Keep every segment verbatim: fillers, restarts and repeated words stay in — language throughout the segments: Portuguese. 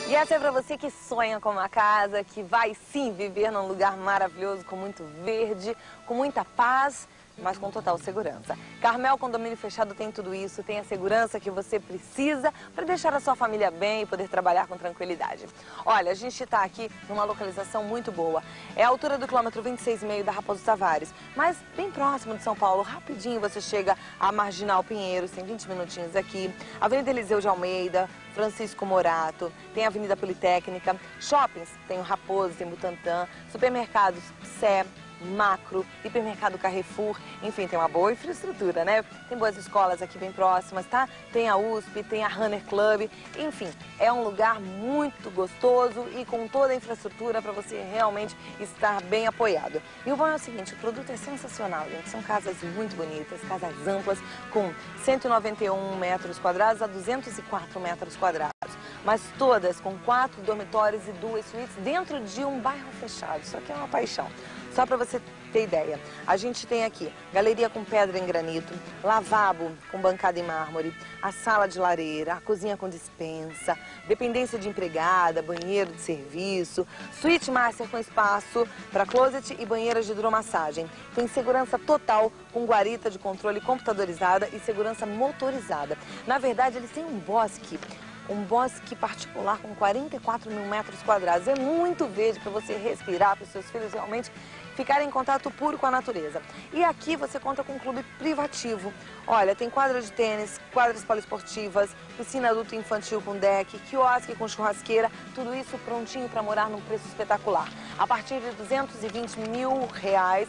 E essa é para você que sonha com uma casa, que vai sim viver num lugar maravilhoso, com muito verde, com muita paz, mas com total segurança. Carmel Condomínio Fechado tem tudo isso, tem a segurança que você precisa para deixar a sua família bem e poder trabalhar com tranquilidade. Olha, a gente está aqui numa localização muito boa. É a altura do quilômetro vinte e seis e meio da Raposo Tavares, mas bem próximo de São Paulo. Rapidinho você chega à Marginal Pinheiros, tem vinte minutinhos aqui. Avenida Eliseu de Almeida, Francisco Morato, tem a Avenida Politécnica, shoppings, tem o Raposo, tem Butantã, supermercados Sé, Macro, hipermercado Carrefour, enfim, tem uma boa infraestrutura, né? Tem boas escolas aqui bem próximas, tá? Tem a U S P, tem a Runner Club, enfim, é um lugar muito gostoso e com toda a infraestrutura para você realmente estar bem apoiado. E o bom é o seguinte, o produto é sensacional, gente, são casas muito bonitas, casas amplas, com cento e noventa e um metros quadrados a duzentos e quatro metros quadrados, mas todas com quatro dormitórios e duas suítes dentro de um bairro fechado, isso aqui é uma paixão. Só para você ter ideia, a gente tem aqui galeria com pedra em granito, lavabo com bancada em mármore, a sala de lareira, a cozinha com despensa, dependência de empregada, banheiro de serviço, suíte master com espaço para closet e banheiras de hidromassagem. Tem segurança total com guarita de controle computadorizada e segurança motorizada. Na verdade, eles têm um bosque. Um bosque particular com quarenta e quatro mil metros quadrados. É muito verde para você respirar, para os seus filhos realmente ficarem em contato puro com a natureza. E aqui você conta com um clube privativo. Olha, tem quadra de tênis, quadras poliesportivas, piscina adulto e infantil com deck, quiosque com churrasqueira, tudo isso prontinho para morar num preço espetacular. A partir de duzentos e vinte mil reais,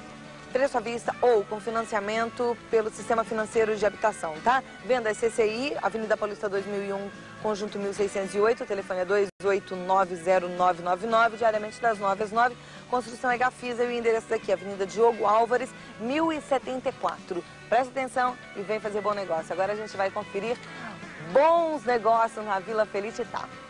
preço à vista ou com financiamento pelo Sistema Financeiro de Habitação, tá? Vendas C C I, Avenida Paulista dois mil e um, Conjunto mil seiscentos e oito, o telefone é dois oito nove zero nove nove nove, diariamente das nove às nove. Construção é Gafisa e o endereço daqui, Avenida Diogo Álvares, mil e setenta e quatro. Presta atenção e vem fazer bom negócio. Agora a gente vai conferir bons negócios na Vila Felicità.